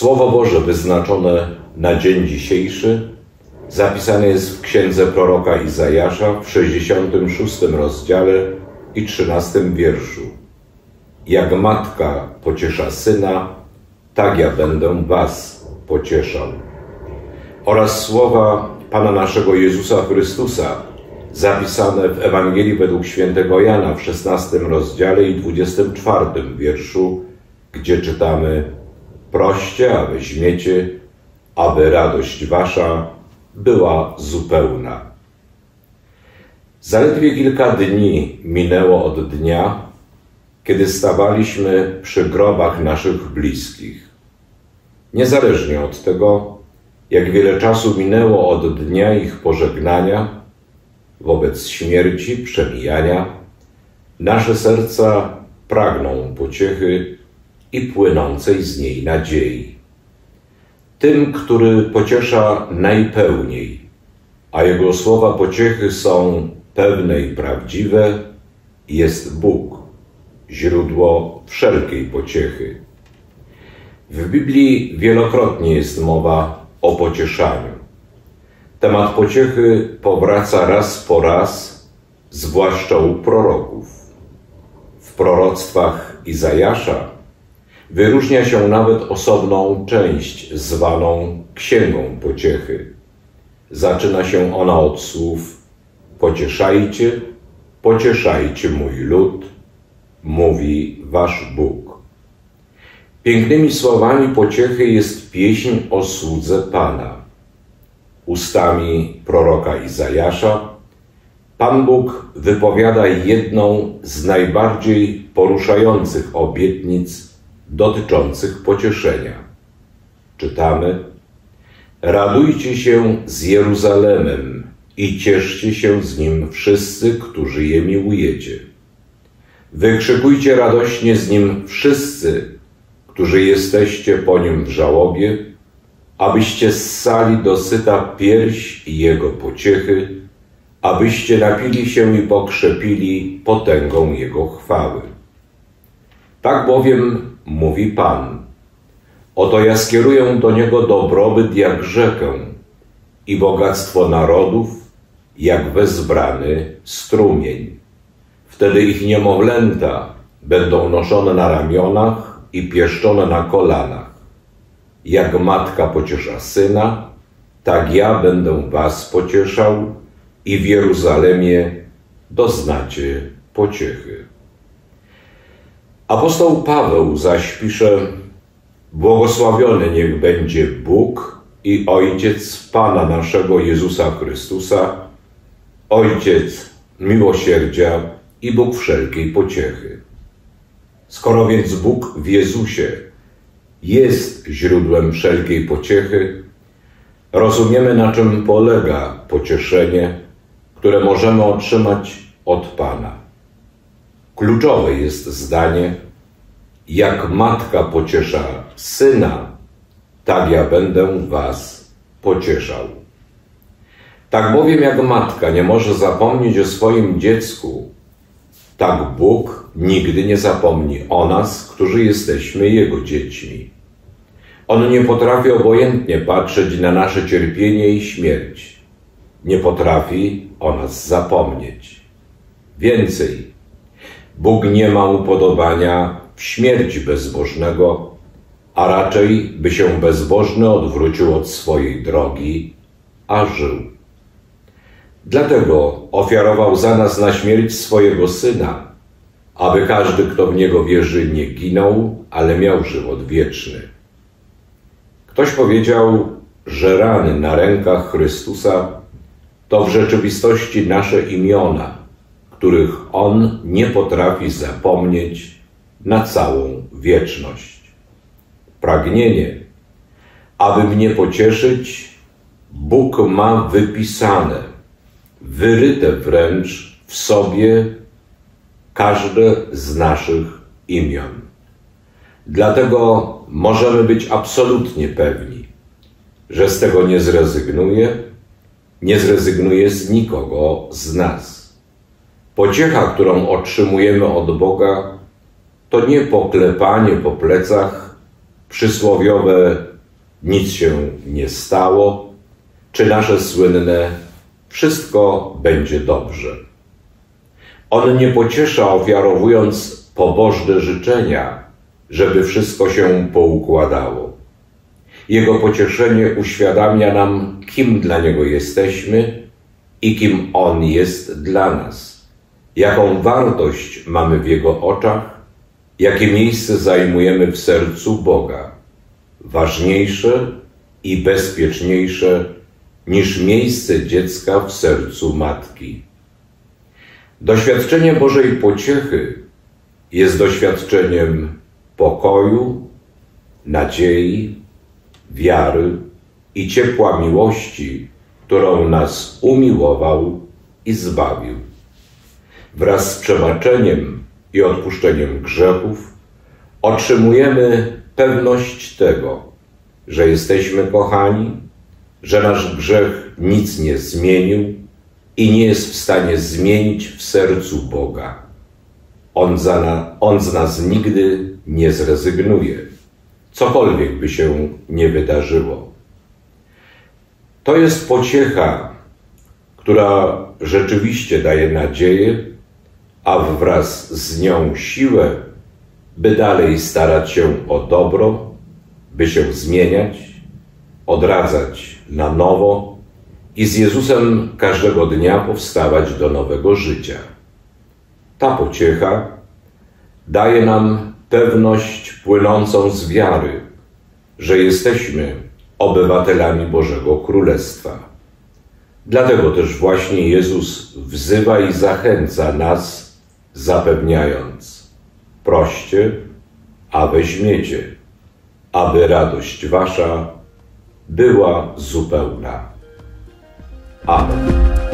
Słowo Boże wyznaczone na dzień dzisiejszy zapisane jest w księdze proroka Izajasza w 66 rozdziale i 13 wierszu. Jak matka pociesza syna, tak ja będę was pocieszał. Oraz słowa Pana naszego Jezusa Chrystusa zapisane w Ewangelii według świętego Jana w 16 rozdziale i 24 wierszu, gdzie czytamy: proście, a weźmiecie, aby radość wasza była zupełna. Zaledwie kilka dni minęło od dnia, kiedy stawaliśmy przy grobach naszych bliskich. Niezależnie od tego, jak wiele czasu minęło od dnia ich pożegnania, wobec śmierci, przemijania, nasze serca pragną pociechy i płynącej z niej nadziei. Tym, który pociesza najpełniej, a Jego słowa pociechy są pewne i prawdziwe, jest Bóg, źródło wszelkiej pociechy. W Biblii wielokrotnie jest mowa o pocieszaniu. Temat pociechy powraca raz po raz, zwłaszcza u proroków. W proroctwach Izajasza wyróżnia się nawet osobną część zwaną Księgą Pociechy. Zaczyna się ona od słów: pocieszajcie, pocieszajcie mój lud, mówi wasz Bóg. Pięknymi słowami pociechy jest pieśń o słudze Pana. Ustami proroka Izajasza Pan Bóg wypowiada jedną z najbardziej poruszających obietnic dotyczących pocieszenia. Czytamy: radujcie się z Jeruzalemem i cieszcie się z nim wszyscy, którzy je miłujecie. Wykrzykujcie radośnie z nim wszyscy, którzy jesteście po nim w żałobie, abyście ssali dosyta pierś jego pociechy, abyście napili się i pokrzepili potęgą jego chwały. Tak bowiem mówi Pan: oto ja skieruję do niego dobrobyt jak rzekę i bogactwo narodów jak wezbrany strumień. Wtedy ich niemowlęta będą noszone na ramionach i pieszczone na kolanach. Jak matka pociesza syna, tak ja będę was pocieszał i w Jeruzalemie doznacie pociechy. Apostoł Paweł zaś pisze: błogosławiony niech będzie Bóg i Ojciec Pana naszego Jezusa Chrystusa, Ojciec miłosierdzia i Bóg wszelkiej pociechy. Skoro więc Bóg w Jezusie jest źródłem wszelkiej pociechy, rozumiemy, na czym polega pocieszenie, które możemy otrzymać od Pana. Kluczowe jest zdanie: jak matka pociesza syna, tak ja będę was pocieszał. Tak bowiem jak matka nie może zapomnieć o swoim dziecku, tak Bóg nigdy nie zapomni o nas, którzy jesteśmy Jego dziećmi. On nie potrafi obojętnie patrzeć na nasze cierpienie i śmierć. Nie potrafi o nas zapomnieć. Więcej, Bóg nie ma upodobania w śmierci bezbożnego, a raczej by się bezbożny odwrócił od swojej drogi, a żył. Dlatego ofiarował za nas na śmierć swojego Syna, aby każdy, kto w Niego wierzy, nie ginął, ale miał żywot wieczny. Ktoś powiedział, że rany na rękach Chrystusa to w rzeczywistości nasze imiona, których On nie potrafi zapomnieć na całą wieczność. Pragnienie, aby mnie pocieszyć, Bóg ma wypisane, wyryte wręcz w sobie każde z naszych imion. Dlatego możemy być absolutnie pewni, że z tego nie zrezygnuje z nikogo z nas. Pociecha, którą otrzymujemy od Boga, to nie poklepanie po plecach, przysłowiowe nic się nie stało, czy nasze słynne wszystko będzie dobrze. On nie pociesza, ofiarowując pobożne życzenia, żeby wszystko się poukładało. Jego pocieszenie uświadamia nam, kim dla Niego jesteśmy i kim On jest dla nas, jaką wartość mamy w Jego oczach, jakie miejsce zajmujemy w sercu Boga, ważniejsze i bezpieczniejsze niż miejsce dziecka w sercu matki. Doświadczenie Bożej pociechy jest doświadczeniem pokoju, nadziei, wiary i ciepła miłości, którą nas umiłował i zbawił. Wraz z przebaczeniem i odpuszczeniem grzechów otrzymujemy pewność tego, że jesteśmy kochani, że nasz grzech nic nie zmienił i nie jest w stanie zmienić w sercu Boga. On z nas nigdy nie zrezygnuje, cokolwiek by się nie wydarzyło. To jest pociecha, która rzeczywiście daje nadzieję, a wraz z nią siłę, by dalej starać się o dobro, by się zmieniać, odradzać na nowo i z Jezusem każdego dnia powstawać do nowego życia. Ta pociecha daje nam pewność płynącą z wiary, że jesteśmy obywatelami Bożego Królestwa. Dlatego też właśnie Jezus wzywa i zachęca nas, zapewniając: proście, a weźmiecie, aby radość wasza była zupełna. Amen.